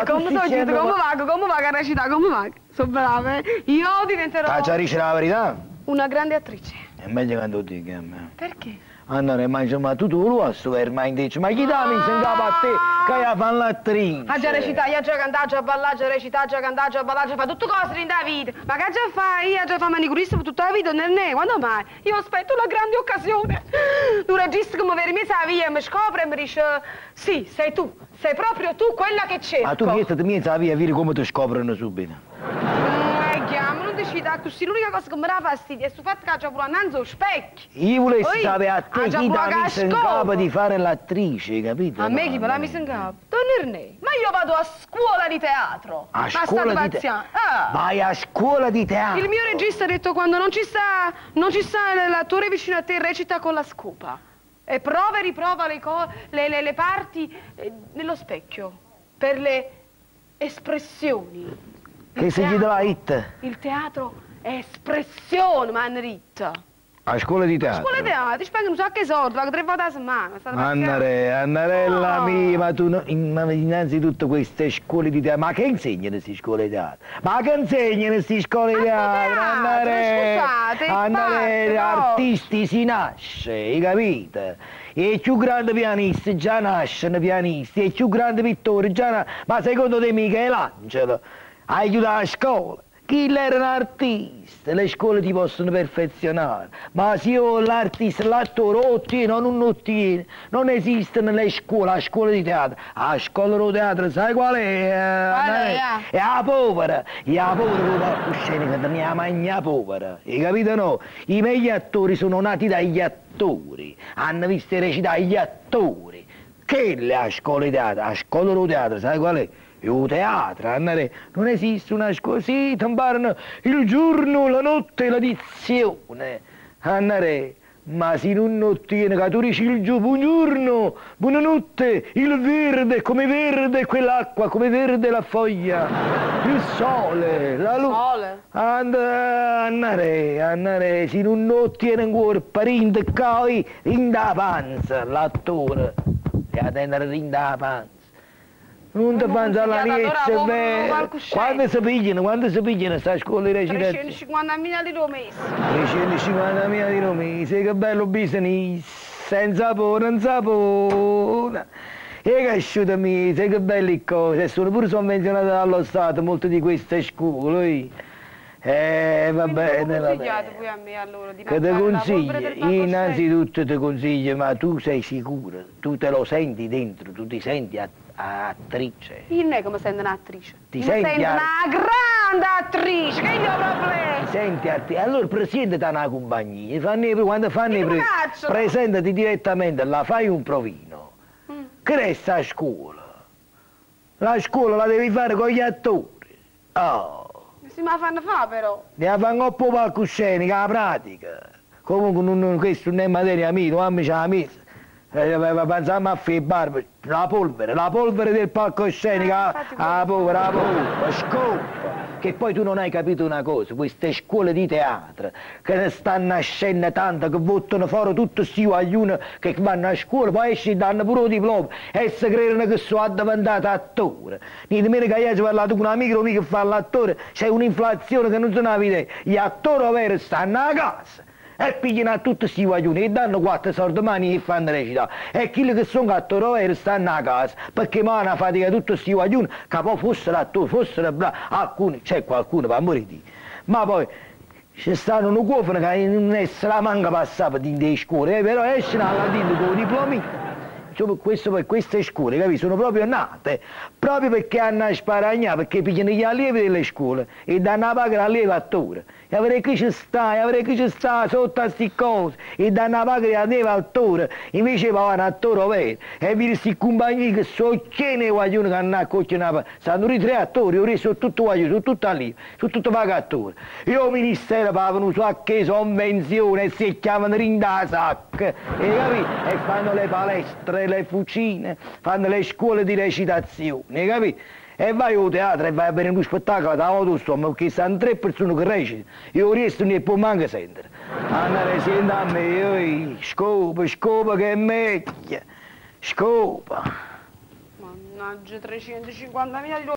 come sono dicendo, come va a recitare, come va? Sono brava, Io diventerò... Ah, già dice la verità? Una grande attrice. È meglio che non lo dica a me. Perché? Allora, ma insomma, tu lo vuoi ma dici, ma chi dà messa in capo a te che hai fatto l'attrice? Ha già recitato, io già cantato, già ballato, già recitato, già cantato, già ballato, già fa tutte cose in da vita. Ma che già fai? Io già fa manicurista per tutta la vita, non è? Quando mai? Io aspetto una grande occasione. Un regista che mi vede messa via, mi scopre e mi dice, sì, sei tu, sei proprio tu quella che cerco. Ma tu mettiti messa via, vedi come ti scoprono subito. Non decida così, l'unica cosa che mi dà fastidio è il fatto che c'è pure annanzi allo specchio. Io volessi sapere a te chi ti ha messo in capo di fare l'attrice, capito? A me chi me l'ha messo in capo? Don Ernè, ma io vado a scuola di teatro. A scuola di teatro? Vai a scuola di teatro? Il mio regista ha detto quando non ci sta l'attore vicino a te recita con la scopa. E prova e riprova le parti nello specchio per le espressioni. Che si chiede la hit? Il teatro è espressione, Manritta. A scuola di teatro? A scuola di teatro, ti spengono un sacco di soldi, va 3 volte a settimana. Annarella mia, ma tu innanzitutto queste scuole di teatro, ma che insegnano queste scuole di teatro? Ma che insegnano queste scuole di teatro? Scusate, artisti si nasce, hai capito? E i più grandi pianisti già nascono pianisti, e i più grandi pittori già nascono. Ma secondo te Michelangelo aiuta la scuola? Chi era un artista? Le scuole ti possono perfezionare, ma se io l'artista, l'attore ottiene o non ottiene, non esistono le scuole, la scuola di teatro. La scuola di teatro, sai qual è? È la povera, con la palcoscenica, non è la magna povera, hai capito no? I meglio attori sono nati dagli attori, hanno visto recitare gli attori. Che è la scuola di teatro? La scuola di teatro, sai qual è? Il teatro, Annare, non esiste una scuola, sì, ti imparano il giorno, la notte e la dizione. Annare, ma se non ottiene che tu dici il buongiorno, buonanotte, il verde, come verde quell'acqua, come verde la foglia, il sole, la luce. Annare, se non ottiene ancora parente coi, rinda la panza, l'attore, e attendere rinda la panza. Non ti pensi alla niente, quando si pigliano sta scuola di recitazione? 350.000 lire al mese. 350.000 lire al mese, che bello business, senza sapore, non sapore. E che asciutta mese, che belle cose, sono pure sovvenzionate dallo Stato, molte di queste scuole. Va bene, va bene. Poi a me allora di che ti consiglio, innanzitutto ti consiglio, ma tu sei sicura, tu te lo senti dentro, tu ti senti attrice. Io non è che mi sento un'attrice. Ti senti una grande attrice, che io ho problemi. Ti senti attrice, allora presentati a una compagnia, quando fanno presentati direttamente, la fai un provino. Che resta a scuola? La scuola la devi fare con gli attori. Oh. Si me la fanno fare però. Ne fanno un po' palcoscenica, la pratica. Comunque questo non è materia mia, non mi c'ha la messa. Pensiamo a fare barba, la polvere del palcoscenico, la povera, scopa. Che poi tu non hai capito una cosa, queste scuole di teatro, che ne stanno nascendo tanto, che buttano fuori tutti questi guaglioni che vanno a scuola, poi esci e danno pure un diploma, e si credono che sono diventato attore. Nemmeno che io ho parlato con un amico mio che fa l'attore, c'è un'inflazione che non se ne vede, gli attori veri stanno a casa. E pigliano a tutti questi guaglioni e danno 4 soldi mani e fanno recitare. E quelli che sono attori veri stanno a casa, perché mi hanno fatica tutti questi guaglioni, che poi fossero attori, fossero bravi, alcuni, c'è qualcuno per morire. Ma poi ci stanno un cofano che non è la manca passata delle scuole, però escono alla fine con i diplomi. Insomma, per queste scuole, capito? Sono proprio nate, proprio perché hanno a sparagnare, perché pigliano gli allievi delle scuole e danno a pagare allievi attori. E avrei che ci sta sotto a queste cose, e danno a pagare allievi attori, invece vanno attori veri. E vedi questi compagni che sono pieni di guaglioni che hanno a cucinare, stanno i 3 attori, ora sono tutti guaglioni, sono tutti allievi, sono tutti pagatori. Io al ministero pagano un sacco di sovvenzioni e si chiamano rinda sacca, e capito? E fanno le palestre, le fucine, fanno le scuole di recitazione, capito? E vai al teatro e vai a vedere uno spettacolo da autostomma, perché stanno 3 persone che recitano, io resto ne può manco sentire. Andare senti a me, scopa che è meglio, scopa. Mannaggia, 350.000 lire.